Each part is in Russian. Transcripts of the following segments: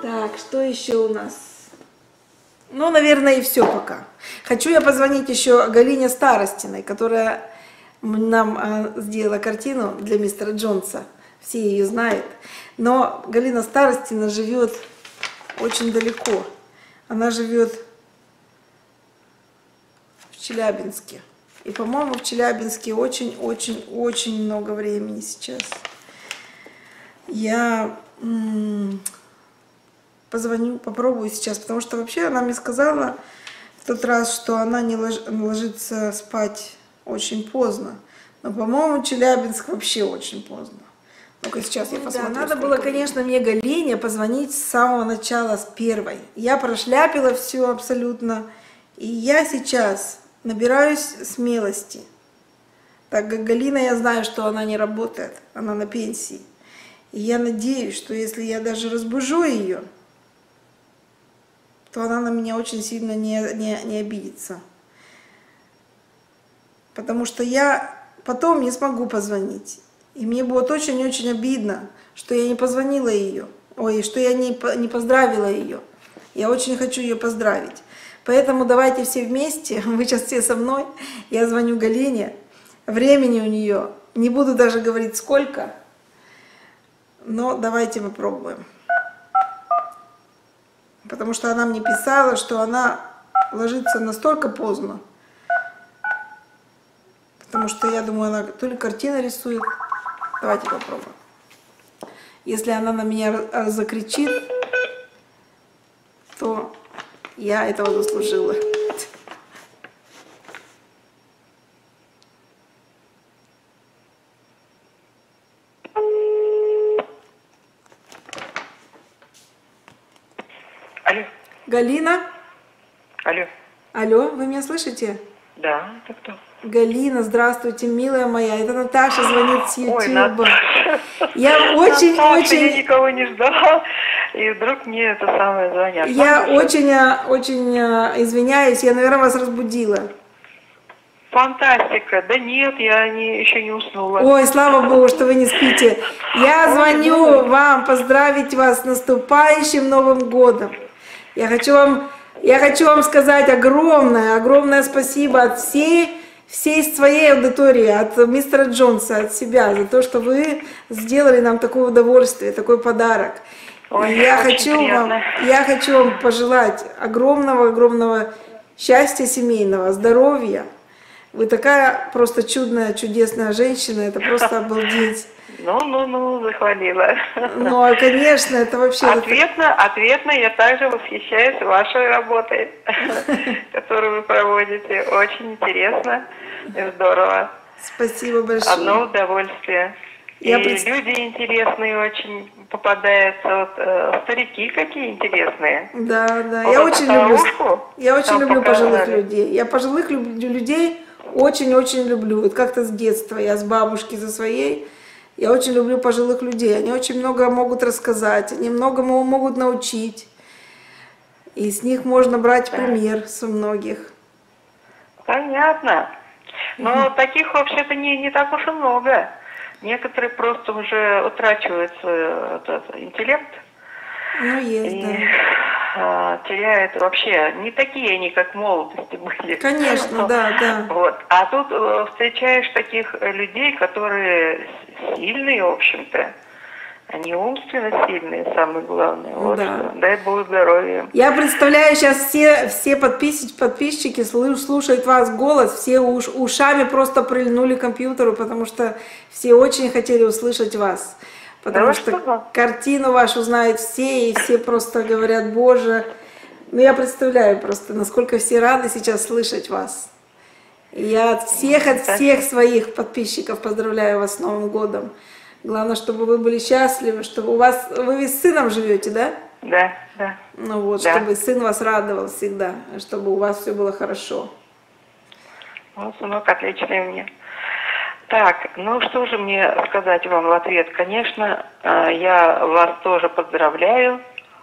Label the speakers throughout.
Speaker 1: Так, что еще у нас? Ну, наверное, и все пока. Хочу я позвонить еще Галине Старостиной, которая нам сделала картину для мистера Джонса. Все ее знают. Но Галина Старостина живет очень далеко. Она живет в Челябинске. И, по-моему, в Челябинске очень-очень-очень много времени сейчас. Я позвоню, попробую сейчас, потому что вообще она мне сказала в тот раз, что она не ложится спать очень поздно. Но, по-моему, Челябинск вообще очень поздно. Ну-ка, сейчас я посмотрю. Да, надо было, конечно, мне Галине позвонить с самого начала, с первой. Я прошляпила все абсолютно. И я сейчас набираюсь смелости. Так как Галина, я знаю, что она не работает, она на пенсии. И я надеюсь, что если я даже разбужу ее, то она на меня очень сильно не обидится. Потому что я потом не смогу позвонить. И мне будет очень-очень обидно, что я не позвонила ее. Ой, что я не поздравила ее. Я очень хочу ее поздравить. Поэтому давайте все вместе, вы сейчас все со мной. Я звоню Галине. Времени у нее, не буду даже говорить сколько, но давайте попробуем. Потому что она мне писала, что она ложится настолько поздно. Потому что я думаю, она то ли картины рисует. Давайте попробуем. Если она на меня закричит, то я этого заслужила.
Speaker 2: Алло.
Speaker 1: Галина?
Speaker 2: Алло.
Speaker 1: Алло, вы меня слышите?
Speaker 2: Да, это кто?
Speaker 1: Галина, здравствуйте, милая моя. Это Наташа звонит с YouTube.
Speaker 2: Ой, Наташа.
Speaker 1: Я очень-очень...
Speaker 2: Я никого не ждала, и вдруг мне это самое звонят.
Speaker 1: Я очень извиняюсь, я, наверное, вас разбудила.
Speaker 2: Фантастика. Да нет, я еще не уснула.
Speaker 1: Ой, слава Богу, что вы не спите. Я звоню вам поздравить вас с наступающим Новым годом. Я хочу вам сказать огромное спасибо от всей своей аудитории, от мистера Джонса, от себя, за то, что вы сделали нам такое удовольствие, такой подарок.
Speaker 2: Ой,
Speaker 1: я хочу вам пожелать огромного счастья семейного, здоровья. Вы такая просто чудесная женщина, это просто обалдеть.
Speaker 2: Ну, захвалила.
Speaker 1: Ну, конечно, это вообще...
Speaker 2: Ответно я также восхищаюсь вашей работой, которую вы проводите. Очень интересно и здорово.
Speaker 1: Спасибо большое.
Speaker 2: Одно удовольствие. И люди интересные очень попадаются. Вот, старики какие интересные.
Speaker 1: Да. Я очень люблю пожилых людей. Я пожилых людей очень люблю. Вот как-то с детства. Я с бабушки за своей. Я очень люблю пожилых людей. Они очень много могут рассказать, они многому могут научить. И с них можно брать пример со многих.
Speaker 2: Понятно. Но таких вообще-то не так уж и много. Некоторые просто уже утрачивают свой интеллект.
Speaker 1: Ну, есть,
Speaker 2: да. Теряют вообще. Не такие они, как в молодости были.
Speaker 1: Конечно, да.
Speaker 2: Вот. А тут встречаешь таких людей, которые сильные, в общем-то. Они умственно сильные, самое главное. Вот
Speaker 1: да.
Speaker 2: Что. Дай Бог здоровья.
Speaker 1: Я представляю, сейчас все подписчики слушают вас голос, все ушами просто прильнули к компьютеру, потому что все очень хотели услышать вас. Потому что картину вашу знают все, и все просто говорят: Боже. Ну, я представляю просто, насколько все рады сейчас слышать вас. И я от всех своих подписчиков поздравляю вас с Новым годом. Главное, чтобы вы были счастливы, чтобы вы ведь с сыном живете, да?
Speaker 2: Да.
Speaker 1: Ну вот, да. Чтобы сын вас радовал всегда, чтобы у вас все было хорошо.
Speaker 2: Вот, сынок, отличный у меня. Так, ну что же мне сказать вам в ответ? Конечно, я вас тоже поздравляю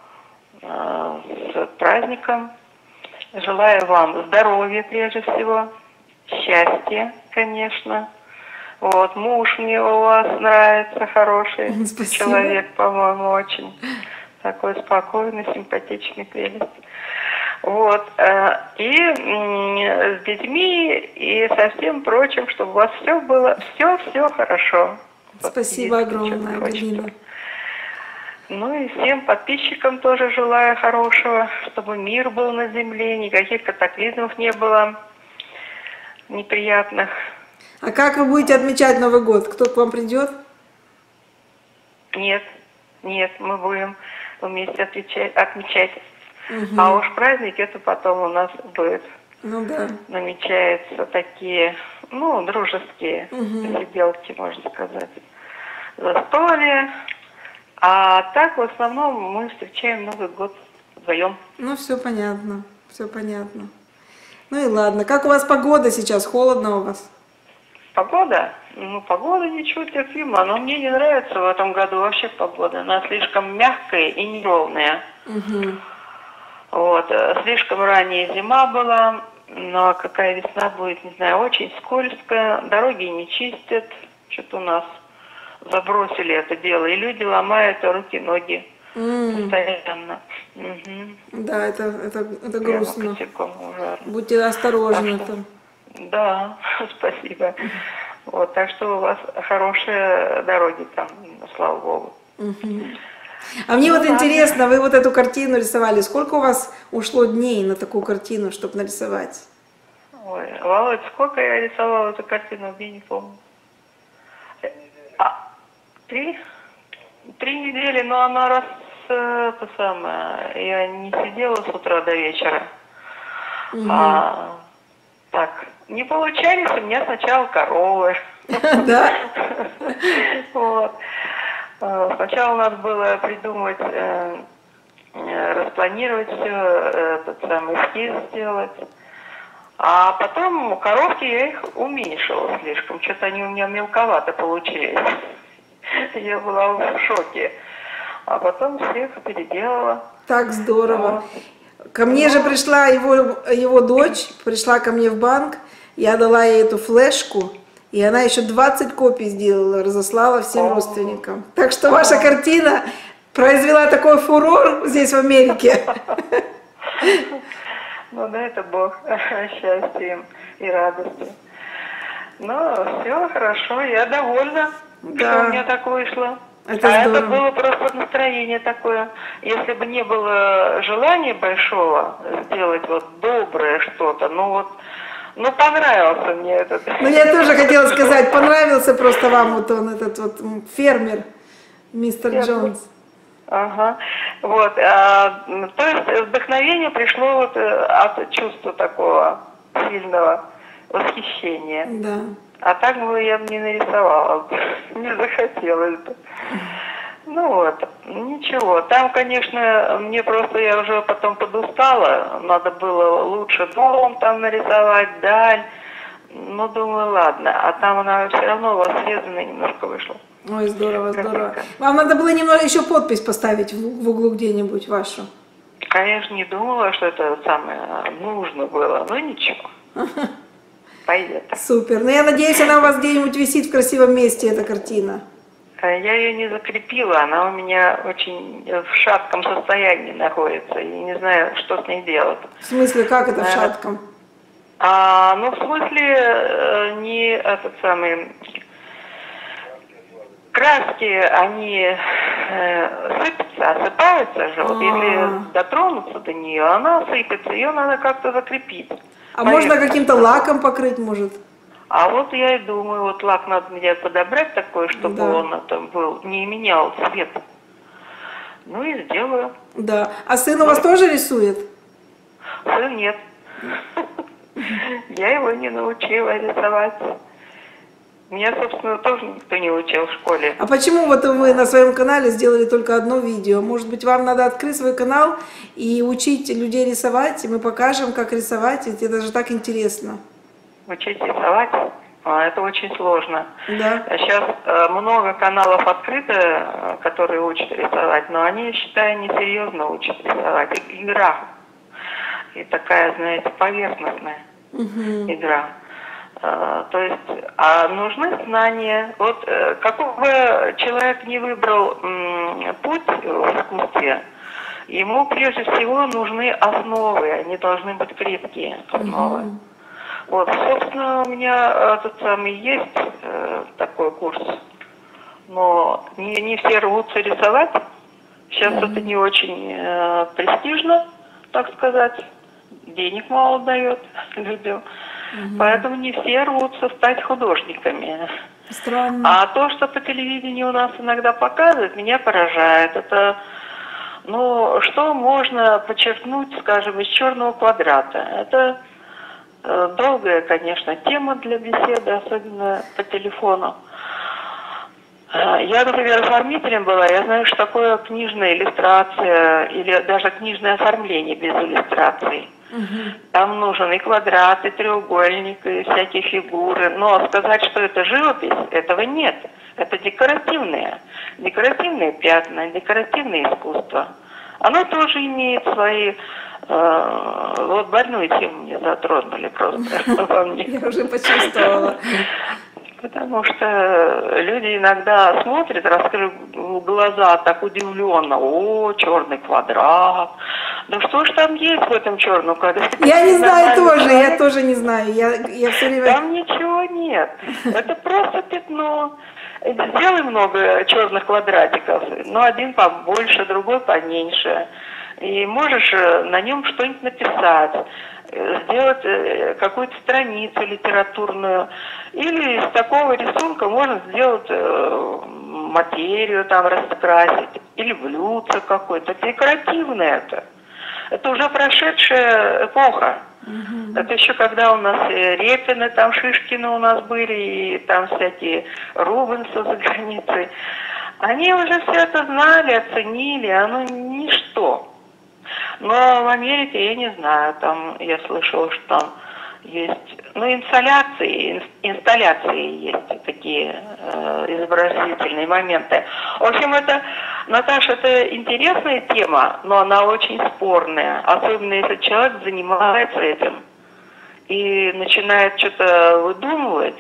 Speaker 2: с праздником. Желаю вам здоровья прежде всего, счастья, конечно. Вот, муж мне у вас нравится, хороший.
Speaker 1: Спасибо.
Speaker 2: Человек, по-моему, очень. такой спокойный, симпатичный прелесть. Вот. И с детьми, и со всем прочим, чтобы у вас все было, все хорошо.
Speaker 1: Спасибо
Speaker 2: Вот,
Speaker 1: огромное, Галина.
Speaker 2: Ну и всем подписчикам тоже желаю хорошего, чтобы мир был на земле, никаких катаклизмов не было неприятных.
Speaker 1: А как вы будете отмечать Новый год? Кто к вам придет?
Speaker 2: Нет, мы будем вместе отмечать. А уж праздник это потом у нас будет.
Speaker 1: Ну да.
Speaker 2: Намечаются такие, ну, дружеские посиделки, можно сказать. Застолье. А так, в основном, мы встречаем Новый год вдвоем.
Speaker 1: Ну, все понятно, все понятно. Ну и ладно. Как у вас погода сейчас? Холодно у вас?
Speaker 2: Погода? Ну, погода ничего терпима, но мне не нравится в этом году вообще погода. Она слишком мягкая и неровная. Вот, слишком ранняя зима была, но какая весна будет, не знаю, очень скользкая, дороги не чистят, что-то у нас забросили это дело, и люди ломают руки-ноги постоянно.
Speaker 1: Да, это грустно.
Speaker 2: Ужасно.
Speaker 1: Будьте осторожны там.
Speaker 2: Да, спасибо. Вот, так что у вас хорошие дороги там, слава богу.
Speaker 1: А мне вот интересно, вы вот эту картину рисовали, сколько у вас ушло дней на такую картину, чтобы нарисовать?
Speaker 2: Ой, Володь, сколько я рисовала эту картину, я не помню. 3 недели, но она я не сидела с утра до вечера. Так, не получались у меня сначала коровы.
Speaker 1: Да?
Speaker 2: Вот. Сначала надо было придумать, распланировать все, этот самый эскиз сделать. А потом коровки я их уменьшила слишком. Что-то они у меня мелковато получились. Я была в шоке. А потом всех переделала.
Speaker 1: Так здорово. Ко мне же пришла его дочь, пришла ко мне в банк, я дала ей эту флешку, и она еще 20 копий сделала, разослала всем родственникам. Так что ваша картина произвела такой фурор здесь, в Америке.
Speaker 2: Ну, да, это Бог счастьем и радостью. Ну, все хорошо, я довольна, что у меня так вышло. Это было просто настроение такое. Если бы не было желания большого сделать вот доброе что-то, ну понравился мне этот.
Speaker 1: Ну я тоже хотела сказать, понравился просто вам вот он, этот вот фермер, мистер Джонс.
Speaker 2: Ага, вот, то есть вдохновение пришло вот от чувства такого сильного восхищения.
Speaker 1: Да.
Speaker 2: А так бы я бы не нарисовала, не захотелось бы. Ну вот, ничего. Там, конечно, я уже потом подустала, надо было лучше дом там нарисовать, даль. Ну, думаю, ладно. А там она все равно у вас срезанная немножко вышла.
Speaker 1: Ой, здорово, здорово. Вам надо было немного еще подпись поставить в углу где-нибудь вашу.
Speaker 2: Конечно, не думала, что это самое нужно было, но ничего. Пойдет.
Speaker 1: Супер. Ну, я надеюсь, она у вас где-нибудь висит в красивом месте, эта картина.
Speaker 2: Я ее не закрепила, она у меня очень в шатком состоянии находится, и не знаю, что с ней делать.
Speaker 1: В смысле, как это в шатком?
Speaker 2: Ну, в смысле, не этот самый... Краски, они сыпятся, осыпаются же. Вот если дотронуться до нее, она сыпется, ее надо как-то закрепить.
Speaker 1: А можно каким-то лаком покрыть, может?
Speaker 2: А вот я и думаю, вот лак надо мне подобрать такой, чтобы он там был, не менял цвет. Ну и сделаю.
Speaker 1: Да. А сын у вас тоже рисует?
Speaker 2: Сын нет. Я его не научила рисовать. Меня, собственно, тоже никто не учил в школе.
Speaker 1: А почему вот вы на своем канале сделали только одно видео? Может быть, вам надо открыть свой канал и учить людей рисовать, и мы покажем, как рисовать, ведь это же так интересно.
Speaker 2: Учить рисовать? Это очень сложно.
Speaker 1: Да.
Speaker 2: Сейчас много каналов открыто, которые учат рисовать, но они, я считаю, несерьезно учат рисовать. Игра. И такая, знаете, поверхностная игра. То есть, а нужны знания. Вот какой бы человек не выбрал путь в искусстве, ему прежде всего нужны основы, они должны быть крепкие основы. Вот, собственно, у меня тот самый есть такой курс, но не все рвутся рисовать. Сейчас это не очень престижно, так сказать, денег мало дает людям. Поэтому не все рвутся стать художниками.
Speaker 1: Странно.
Speaker 2: А то, что по телевидению у нас иногда показывают, меня поражает. Это, ну, что можно подчеркнуть, скажем, из черного квадрата? Это долгая, конечно, тема для беседы, особенно по телефону. Я, например, оформителем была, я знаю, что такое книжная иллюстрация или даже книжное оформление без иллюстраций. Там нужен и квадрат, и треугольник, и всякие фигуры. Но сказать, что это живопись, этого нет. Это декоративные пятна, декоративное искусство. Оно тоже имеет свои... Вот больную тему мне затронули просто во мне.
Speaker 1: Я уже почувствовала.
Speaker 2: Потому что люди иногда смотрят, раскрыв глаза так удивленно: о, черный квадрат. Да что ж там есть в этом черном квадрате?
Speaker 1: Я не знаю тоже, я тоже не знаю. Я все время...
Speaker 2: Там ничего нет. Это просто пятно. Сделай много черных квадратиков, но один побольше, другой поменьше. И можешь на нем что-нибудь написать, сделать какую-то страницу литературную. Или из такого рисунка можно сделать материю, там раскрасить, или блюдце какое-то. Декоративное это. Это уже прошедшая эпоха. Это еще когда у нас Репины, там Шишкины у нас были, и там всякие Рубенсы за границей. Они уже все это знали, оценили, оно ничто. Но в Америке я не знаю, там я слышала, что там есть, ну, инсталляции есть такие изобразительные моменты. В общем, это, Наташа, это интересная тема, но она очень спорная, особенно если человек занимается этим и начинает что-то выдумывать.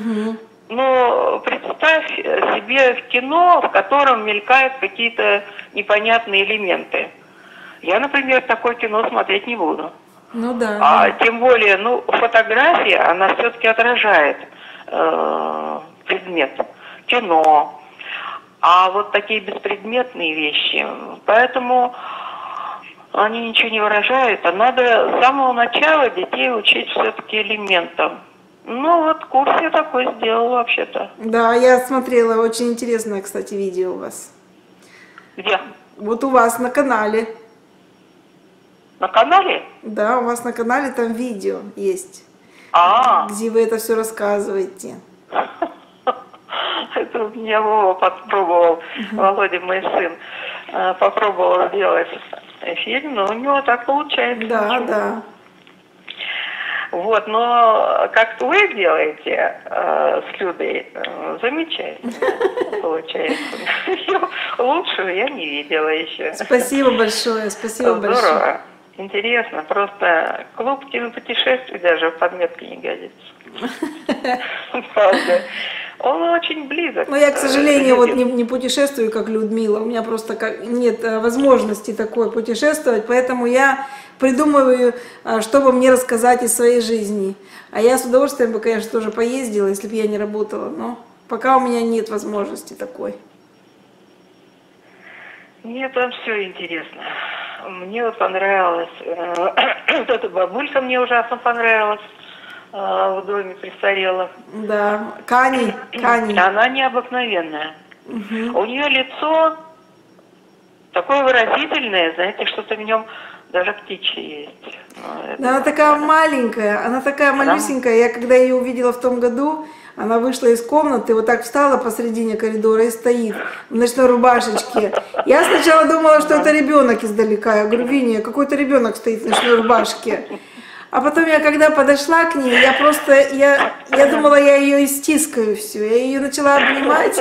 Speaker 2: Ну, представь себе в кино, в котором мелькают какие-то непонятные элементы. Я, например, такое кино смотреть не буду.
Speaker 1: Ну да.
Speaker 2: А тем более, ну, фотография, она все-таки отражает предмет, кино. А вот такие беспредметные вещи, поэтому они ничего не выражают. А надо с самого начала детей учить все-таки элементам. Ну вот курс я такой сделала вообще-то.
Speaker 1: Да, я смотрела, очень интересное, кстати, видео у вас.
Speaker 2: Где?
Speaker 1: Вот у вас на канале.
Speaker 2: На канале?
Speaker 1: Да, у вас на канале там видео есть, где вы это все рассказываете.
Speaker 2: Это у меня Вова попробовал, Володя, мой сын, попробовал сделать фильм, но у него так получается.
Speaker 1: Да, да.
Speaker 2: Вот, но как вы делаете с Людой, замечательно получается. Лучшего я не видела еще.
Speaker 1: Спасибо большое, спасибо большое.
Speaker 2: Здорово, интересно, просто клуб кинопутешествий даже в подметке не годится. Правда. Он очень близок.
Speaker 1: Но я, к сожалению, вот не путешествую, как Людмила. У меня просто нет возможности такой путешествовать, поэтому я придумываю, чтобы мне рассказать из своей жизни. А я с удовольствием бы, конечно, тоже поездила, если бы я не работала, но пока у меня нет возможности такой.
Speaker 2: Мне там все интересно. Мне вот понравилось. Вот эта бабулька мне ужасно понравилась. В доме престарелых.
Speaker 1: Да, Кани.
Speaker 2: Она необыкновенная. У нее лицо такое выразительное, знаете, что-то в нем даже птичье есть.
Speaker 1: Да, она такая маленькая, она такая малюсенькая. Я когда ее увидела в том году, она вышла из комнаты, вот так встала посредине коридора и стоит в ночной рубашечке. Я сначала думала, что это ребенок издалека. Я говорю: Виня, какой-то ребенок стоит в ночной рубашке. А потом я, когда подошла к ней, я думала, я ее истискаю всю. Я ее начала обнимать.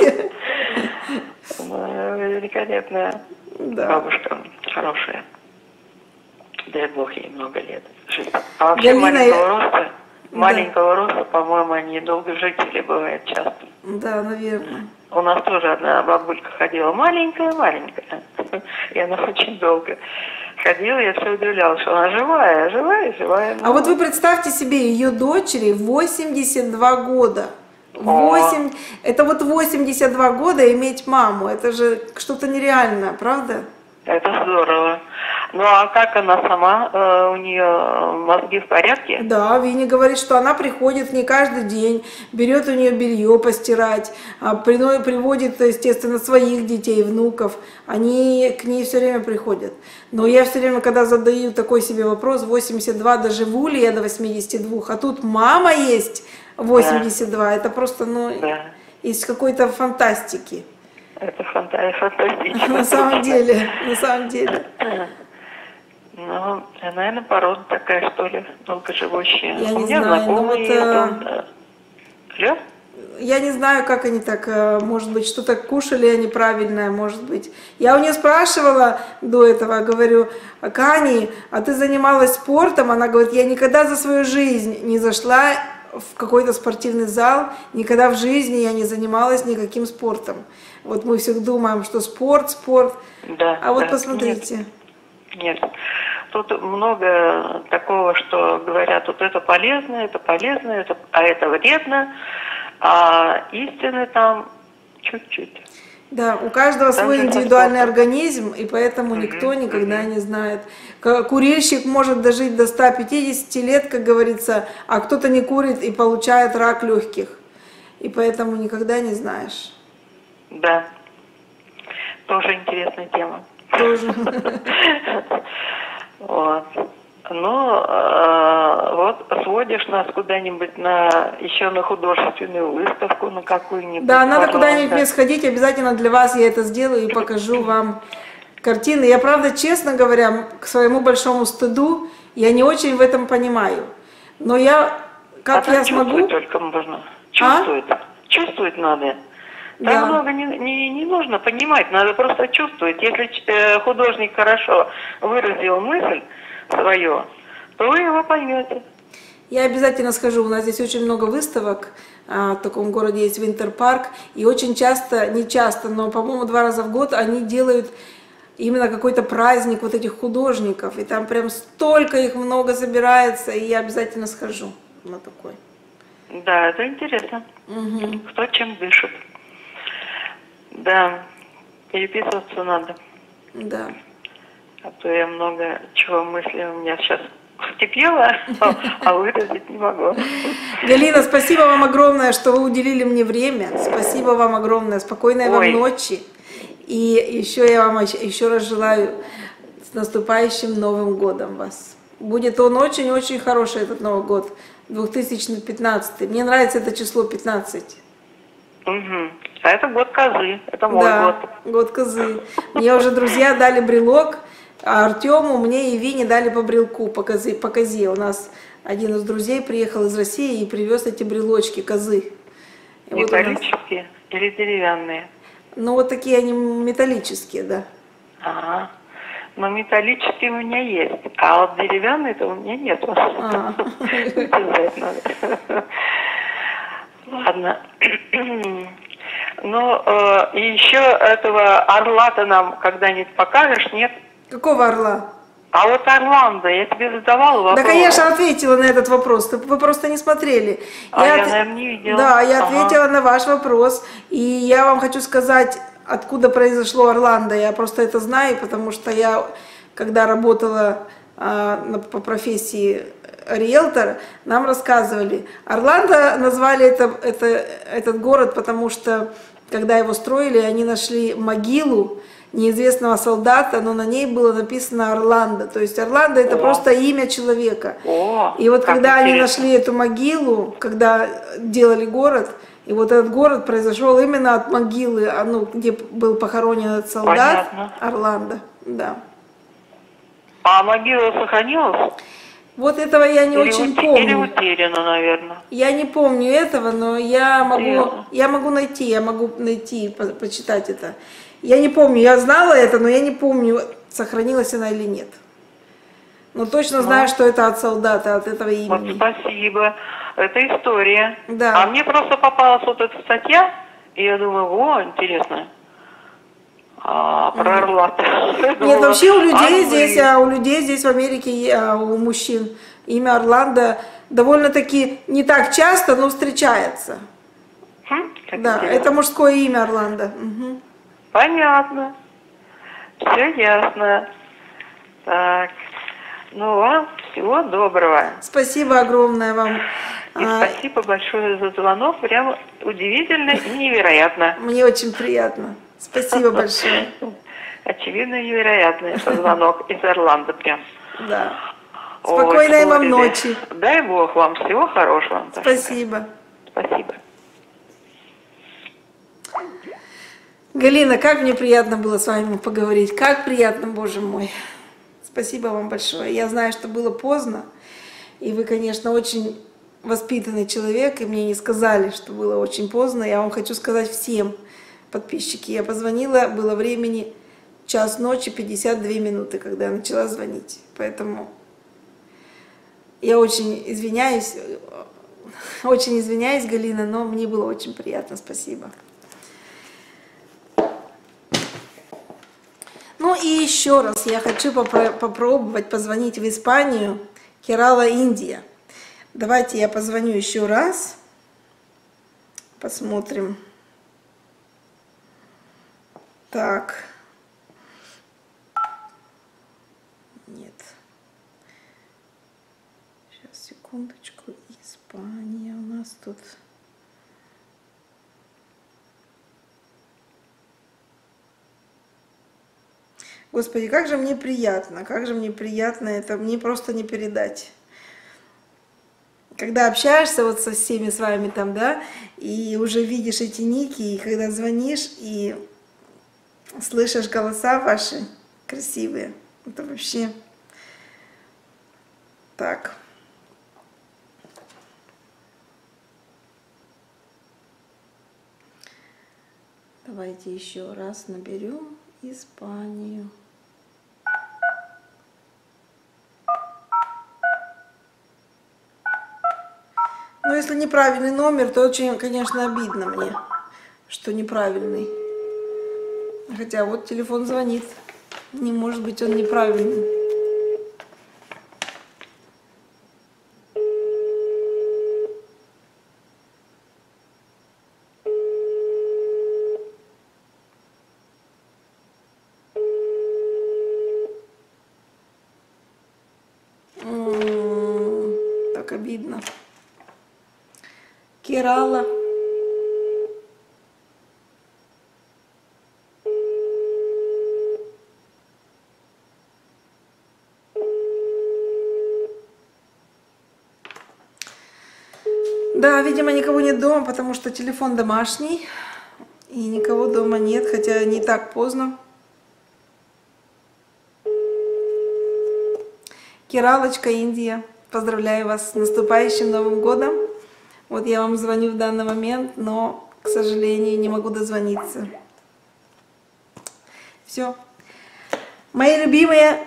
Speaker 2: Великолепная бабушка, хорошая. Дай Бог ей много лет. А вообще маленького роста. маленького роста, по-моему, они долгожители бывают часто.
Speaker 1: Да, наверное.
Speaker 2: У нас тоже одна бабулька ходила, маленькая, и она очень долго ходила, я все удивлялась, что она живая.
Speaker 1: А вот вы представьте себе, ее дочери 82 года. Это вот 82 года иметь маму, это же что-то нереальное, правда?
Speaker 2: Это здорово. Ну а как она сама? У нее мозги в порядке?
Speaker 1: Да, Виня говорит, что она приходит не каждый день, берет у нее белье постирать, приводит, естественно, своих детей, внуков. Они к ней все время приходят. Но я все время, когда задаю такой себе вопрос, 82, доживу ли я до 82, а тут мама есть 82, да. Это просто, из какой-то фантастики.
Speaker 2: Это фантастично.
Speaker 1: На самом деле.
Speaker 2: Ну, наверное, порода такая, что ли, долгоживущая.
Speaker 1: Я не знаю,
Speaker 2: Я
Speaker 1: не знаю, как они так, может быть, что-то кушали они правильное, может быть. Я у нее спрашивала до этого, говорю, Кани, а ты занималась спортом? Она говорит, я никогда за свою жизнь не зашла в какой-то спортивный зал, никогда в жизни я не занималась никаким спортом. Вот мы все думаем, что спорт.
Speaker 2: Да,
Speaker 1: а вот посмотрите.
Speaker 2: Нет. Тут много такого, что говорят, вот это полезно, а это вредно, а истины там чуть-чуть.
Speaker 1: Да, у каждого свой индивидуальный организм, и поэтому никто никогда не знает. Курильщик может дожить до 150 лет, как говорится, а кто-то не курит и получает рак легких. И поэтому никогда не знаешь.
Speaker 2: Да, тоже интересная тема.
Speaker 1: Тоже.
Speaker 2: Вот. Ну, вот сводишь нас куда-нибудь еще на художественную выставку, на какую-нибудь.
Speaker 1: Да, надо куда-нибудь мне сходить, обязательно для вас я это сделаю и покажу вам картины. Я, правда, честно говоря, к своему большому стыду, я не очень в этом понимаю. Но я смогу...
Speaker 2: Чувствовать только можно. Чувствовать надо. Там много не нужно понимать, надо просто чувствовать. Если художник хорошо выразил мысль свою, то вы его поймете.
Speaker 1: Я обязательно схожу, у нас здесь очень много выставок, в таком городе есть Винтер-парк, и очень часто, не часто, но, по-моему, 2 раза в год они делают именно какой-то праздник вот этих художников, и там прям столько их много собирается, и я обязательно схожу на такой.
Speaker 2: Да, это интересно. Кто чем дышит. Да, переписываться надо.
Speaker 1: Да.
Speaker 2: А то я много чего мысли у меня сейчас вскипело, а выразить не могу.
Speaker 1: Галина, спасибо вам огромное, что вы уделили мне время. Спасибо вам огромное. Спокойной вам ночи. И еще я вам еще раз желаю с наступающим Новым годом вас. Будет он очень-очень хороший, этот Новый год, 2015. Мне нравится это число 15.
Speaker 2: А это год козы, это мой год.
Speaker 1: Год козы. Мне уже друзья дали брелок, а Артему, мне и Вине дали по брелку, по козе. У нас один из друзей приехал из России и привез эти брелочки козы.
Speaker 2: Металлические или деревянные?
Speaker 1: Ну, вот такие они металлические, да.
Speaker 2: Ага. Но металлические у меня есть, а вот деревянные-то у меня нет. Ладно. Ну, и еще этого орла-то нам когда-нибудь покажешь, нет?
Speaker 1: Какого орла?
Speaker 2: А вот Орландо, я тебе задавала вопрос.
Speaker 1: Да, конечно, ответила на этот вопрос, вы просто не смотрели.
Speaker 2: Я, наверное, не видела.
Speaker 1: Да, я ответила на ваш вопрос, и я вам хочу сказать, откуда произошло Орландо. Я просто это знаю, потому что я, когда работала по профессии риэлтор, нам рассказывали. Орландо назвали этот город, потому что, когда его строили, они нашли могилу неизвестного солдата, но на ней было написано Орландо. То есть Орландо это просто имя человека. И вот когда они нашли эту могилу, когда делали город, и вот этот город произошел именно от могилы, где был похоронен этот солдат.
Speaker 2: Понятно.
Speaker 1: Орландо. Да.
Speaker 2: А могила сохранилась?
Speaker 1: Вот этого я не очень помню.
Speaker 2: Или утеряна, наверное.
Speaker 1: Я не помню этого, но я могу найти, почитать это. Я не помню, я знала это, но я не помню, сохранилась она или нет. Но точно знаю, что это от солдата, от этого
Speaker 2: Вот
Speaker 1: имени.
Speaker 2: спасибо. Это история.
Speaker 1: Да.
Speaker 2: А мне просто попалась вот эта статья, и я думаю, о, интересно. Про орла.
Speaker 1: Нет, вообще у людей здесь в Америке, у мужчин имя Орландо довольно-таки не так часто, но встречается. Да,
Speaker 2: интересно.
Speaker 1: это мужское имя Орландо. Угу.
Speaker 2: Понятно. Все ясно. Так. Ну, вам всего доброго.
Speaker 1: Спасибо огромное вам.
Speaker 2: И спасибо большое за звонок. Прямо удивительно и невероятно.
Speaker 1: Мне очень приятно. Спасибо большое.
Speaker 2: Очевидно, невероятный звонок из Орландо прям.
Speaker 1: Да. Спокойной вам ночи.
Speaker 2: Дай Бог вам всего хорошего.
Speaker 1: Спасибо.
Speaker 2: Спасибо.
Speaker 1: Галина, как мне приятно было с вами поговорить. Как приятно, Боже мой. Спасибо вам большое. Я знаю, что было поздно, и вы, конечно, очень воспитанный человек, и мне не сказали, что было очень поздно. Я вам хочу сказать всем, подписчики. Я позвонила, было времени 1 ночи 52 минуты, когда я начала звонить. Поэтому я очень извиняюсь, Галина, но мне было очень приятно. Спасибо. Ну и еще раз я хочу попробовать позвонить в Испанию, Керала, Индия. Давайте я позвоню еще раз. Посмотрим. Так. Нет. Сейчас, секундочку. Испания у нас тут. Господи, как же мне приятно, это мне просто не передать. Когда общаешься вот со всеми с вами там, да, и уже видишь эти ники, и когда звонишь, и слышишь голоса ваши красивые, это вообще так. Давайте еще раз наберем Испанию. Но если неправильный номер, то очень, конечно, обидно мне, что неправильный. Хотя вот телефон звонит. Не может быть он неправильный. Так обидно. Керала. Да, видимо, никого нет дома, потому что телефон домашний. И никого дома нет, хотя не так поздно. Кералочка, Индия. Поздравляю вас с наступающим Новым годом. Вот я вам звоню в данный момент, но, к сожалению, не могу дозвониться. Все. Мои любимые,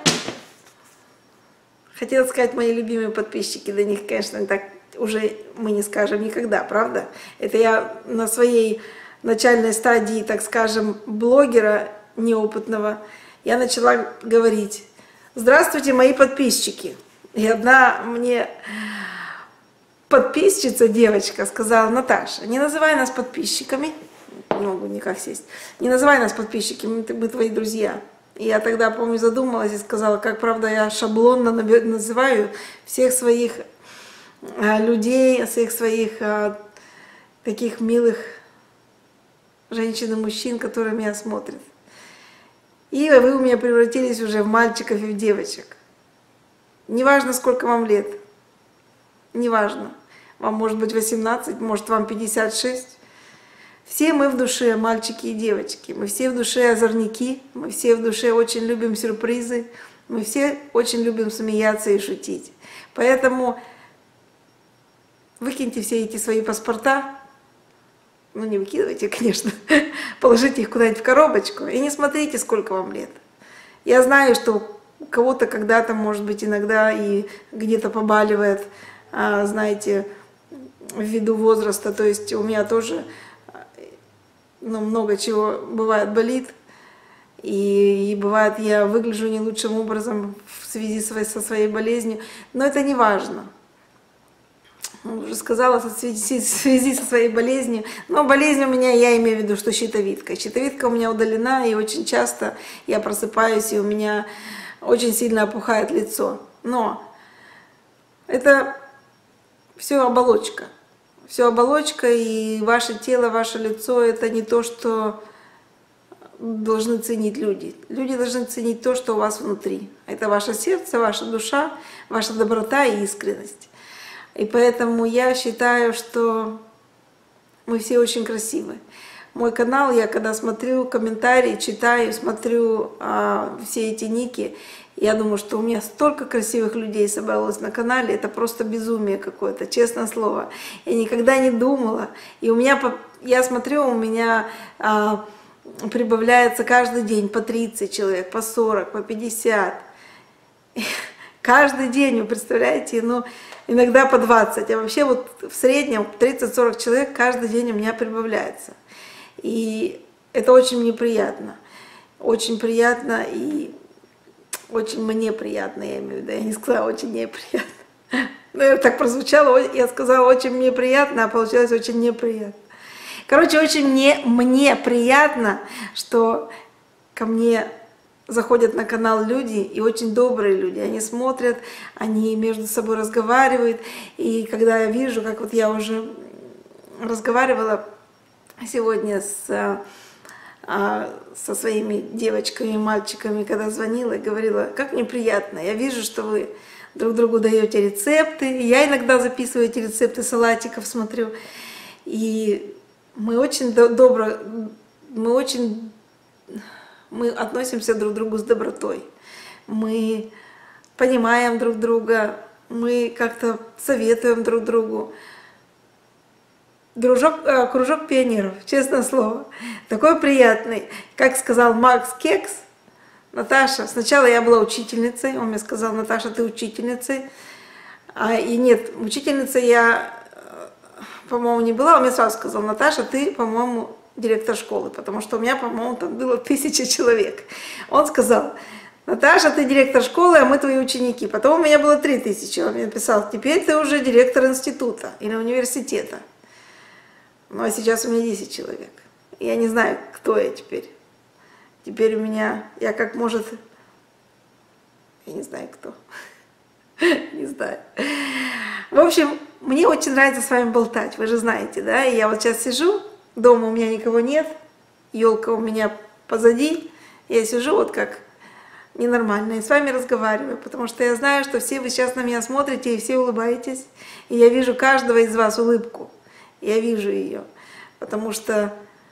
Speaker 1: хотела сказать, мои любимые подписчики, до них, конечно, так уже мы не скажем никогда, правда? Это я на своей начальной стадии, так скажем, блогера неопытного, я начала говорить: здравствуйте, мои подписчики. И одна мне подписчица, девочка, сказала: Наташа, не называй нас подписчиками, не могу никак сесть, не называй нас подписчиками, мы твои друзья. И я тогда, помню, задумалась и сказала, как, правда, я шаблонно называю всех своих людей, всех своих таких милых женщин и мужчин, которые меня смотрят. И вы у меня превратились уже в мальчиков и в девочек. Неважно, сколько вам лет, неважно. Вам может быть 18, может вам 56. Все мы в душе мальчики и девочки. Мы все в душе озорники, мы все в душе очень любим сюрпризы, мы все очень любим смеяться и шутить. Поэтому выкиньте все эти свои паспорта, ну не выкидывайте, конечно, положите их куда-нибудь в коробочку и не смотрите, сколько вам лет. Я знаю, что у кого-то когда-то, может быть, иногда и где-то побаливает, знаете, ввиду возраста. То есть у меня тоже много чего бывает болит. И бывает, я выгляжу не лучшим образом в связи со своей болезнью. Но это не важно. Уже сказала, в связи со своей болезнью. Но болезнь у меня, я имею в виду, что щитовидка. Щитовидка у меня удалена, и очень часто я просыпаюсь, и у меня очень сильно опухает лицо. Но это все оболочка. Все оболочка, и ваше тело, ваше лицо — это не то, что должны ценить люди. Люди должны ценить то, что у вас внутри. Это ваше сердце, ваша душа, ваша доброта и искренность. И поэтому я считаю, что мы все очень красивы. Мой канал, я когда смотрю комментарии, читаю, смотрю все эти ники, я думаю, что у меня столько красивых людей собралось на канале, это просто безумие какое-то, честное слово. Я никогда не думала. И у меня, я смотрю, у меня прибавляется каждый день по 30 человек, по 40, по 50. Каждый день, вы представляете, иногда по 20, а вообще вот в среднем 30-40 человек каждый день у меня прибавляется. И это очень мне приятно. Очень приятно и очень мне приятно, я имею в виду. Я не сказала очень неприятно. Но так прозвучало, я сказала очень мне приятно, а получилось очень неприятно. Короче, очень мне приятно, что ко мне заходят на канал люди, и очень добрые люди. Они смотрят, они между собой разговаривают. И когда я вижу, как вот я уже разговаривала сегодня со своими девочками и мальчиками, когда звонила и говорила, как мне приятно, я вижу, что вы друг другу даете рецепты. Я иногда записываю эти рецепты салатиков, смотрю. И мы очень добро, мы относимся друг к другу с добротой. Мы понимаем друг друга, мы как-то советуем друг другу. Кружок пионеров, честное слово. Такой приятный. Как сказал Макс Кекс, Наташа, сначала я была учительницей, он мне сказал, Наташа, ты учительницей. И нет, учительницей я, по-моему, не была. Он мне сразу сказал, Наташа, ты, по-моему, директор школы, потому что у меня, по-моему, там было 1000 человек. Он сказал, Наташа, ты директор школы, а мы твои ученики. Потом у меня было 3000. Он мне написал, теперь ты уже директор института или университета. Ну а сейчас у меня 10 человек. Я не знаю, кто я теперь. Теперь у меня, я как может, я не знаю кто. Не знаю. В общем, мне очень нравится с вами болтать, вы же знаете, да? И я вот сейчас сижу, дома у меня никого нет, елка у меня позади, я сижу вот как ненормально и с вами разговариваю, потому что я знаю, что все вы сейчас на меня смотрите и все улыбаетесь, и я вижу каждого из вас улыбку, я вижу ее, потому что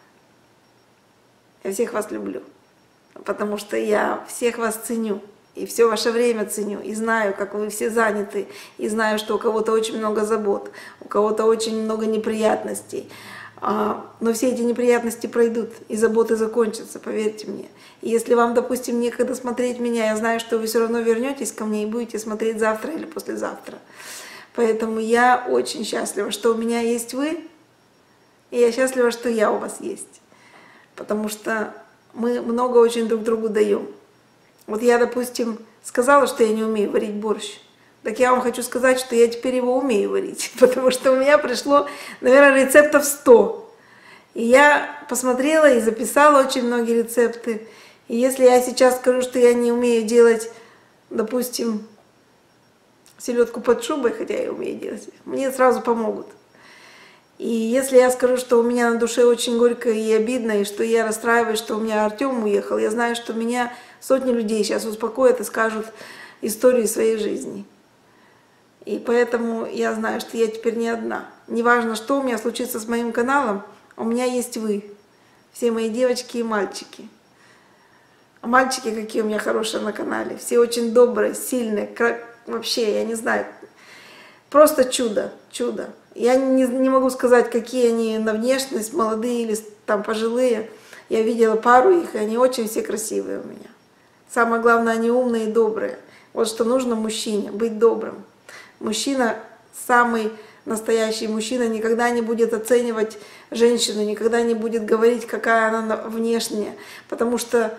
Speaker 1: я всех вас люблю, потому что я всех вас ценю. И все ваше время ценю, и знаю, как вы все заняты, и знаю, что у кого-то очень много забот, у кого-то очень много неприятностей. Но все эти неприятности пройдут, и заботы закончатся, поверьте мне. И если вам, допустим, некогда смотреть меня, я знаю, что вы все равно вернетесь ко мне и будете смотреть завтра или послезавтра. Поэтому я очень счастлива, что у меня есть вы, и я счастлива, что я у вас есть. Потому что мы много очень друг другу даем. Вот я, допустим, сказала, что я не умею варить борщ. Так я вам хочу сказать, что я теперь его умею варить, потому что у меня пришло, наверное, рецептов 100. И я посмотрела и записала очень многие рецепты. И если я сейчас скажу, что я не умею делать, допустим, селедку под шубой, хотя я умею делать, мне сразу помогут. И если я скажу, что у меня на душе очень горько и обидно, и что я расстраиваюсь, что у меня Артем уехал, я знаю, что меня сотни людей сейчас успокоят и скажут историю своей жизни. И поэтому я знаю, что я теперь не одна. Неважно, что у меня случится с моим каналом, у меня есть вы, все мои девочки и мальчики. А мальчики какие у меня хорошие на канале, все очень добрые, сильные, вообще, я не знаю, просто чудо, чудо. Я не могу сказать, какие они на внешность, молодые или там пожилые. Я видела пару их, и они очень все красивые у меня. Самое главное, они умные и добрые. Вот что нужно мужчине, быть добрым. Мужчина, самый настоящий мужчина, никогда не будет оценивать женщину, никогда не будет говорить, какая она внешняя, потому что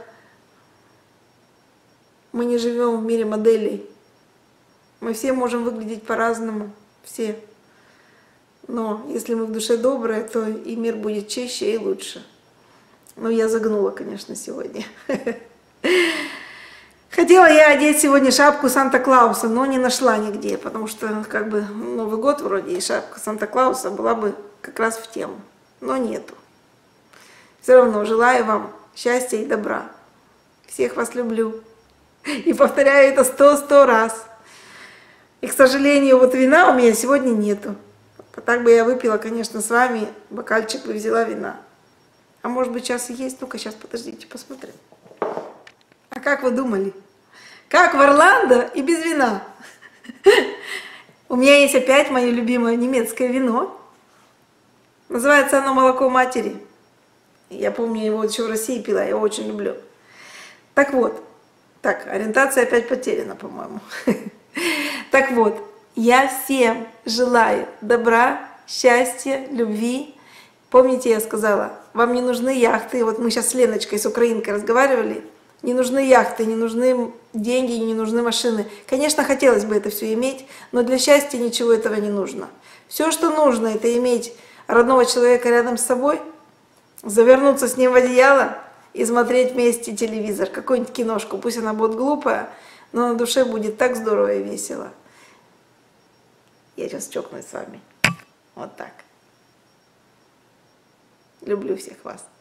Speaker 1: мы не живем в мире моделей. Мы все можем выглядеть по-разному, все. Но если мы в душе добрые, то и мир будет чище и лучше. Ну, я загнула, конечно, сегодня. Хотела я одеть сегодня шапку Санта-Клауса, но не нашла нигде, потому что как бы Новый год вроде и шапка Санта-Клауса была бы как раз в тему, но нету. Все равно желаю вам счастья и добра. Всех вас люблю. И повторяю это 100 раз. И, к сожалению, вот вина у меня сегодня нету. Так бы я выпила, конечно, с вами, бокальчик бы взяла вина. А может быть, сейчас и есть? Ну-ка, сейчас, подождите, посмотрим. А как вы думали? Как в Орландо и без вина? У меня есть опять мое любимое немецкое вино. Называется оно «Молоко матери». Я помню, его еще в России пила, я его очень люблю. Так вот, так, ориентация опять потеряна, по-моему. Так вот, я всем желаю добра, счастья, любви. Помните, я сказала, вам не нужны яхты. Вот мы сейчас с Леночкой, с украинкой разговаривали. Не нужны яхты, не нужны деньги, не нужны машины. Конечно, хотелось бы это все иметь, но для счастья ничего этого не нужно. Все, что нужно, это иметь родного человека рядом с собой, завернуться с ним в одеяло и смотреть вместе телевизор, какую-нибудь киношку. Пусть она будет глупая, но на душе будет так здорово и весело. Я сейчас чокнусь с вами. Вот так. Люблю всех вас.